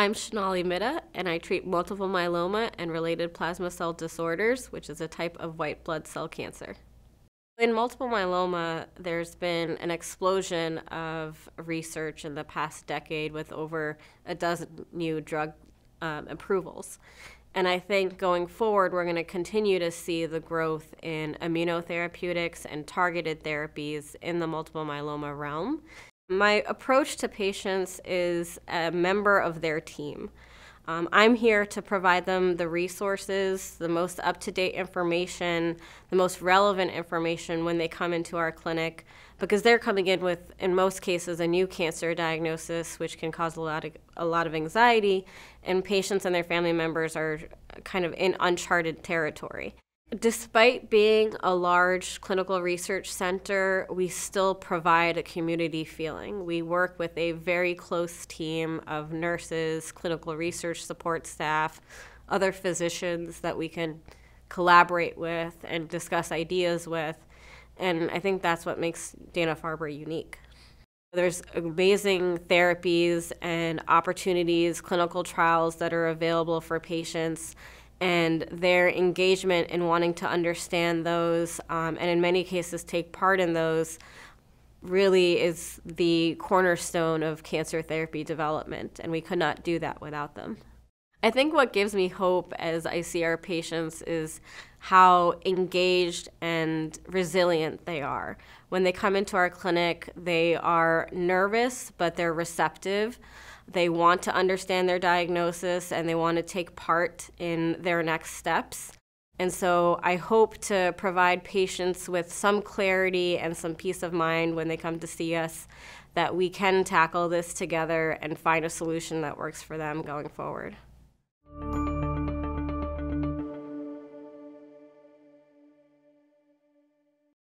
I'm Shonali Midha, and I treat multiple myeloma and related plasma cell disorders, which is a type of white blood cell cancer. In multiple myeloma, there's been an explosion of research in the past decade with over a dozen new drug approvals. And I think going forward, we're going to continue to see the growth in immunotherapeutics and targeted therapies in the multiple myeloma realm. My approach to patients is a member of their team. I'm here to provide them the resources, the most up-to-date information, the most relevant information when they come into our clinic, because they're coming in with, in most cases, a new cancer diagnosis, which can cause a lot of anxiety, and patients and their family members are kind of in uncharted territory. Despite being a large clinical research center, we still provide a community feeling. We work with a very close team of nurses, clinical research support staff, other physicians that we can collaborate with and discuss ideas with, and I think that's what makes Dana-Farber unique. There's amazing therapies and opportunities, clinical trials that are available for patients, and their engagement in wanting to understand those and in many cases take part in those really is the cornerstone of cancer therapy development, and we could not do that without them. I think what gives me hope as I see our patients is how engaged and resilient they are. When they come into our clinic, they are nervous, but they're receptive. They want to understand their diagnosis and they want to take part in their next steps. And so I hope to provide patients with some clarity and some peace of mind when they come to see us that we can tackle this together and find a solution that works for them going forward.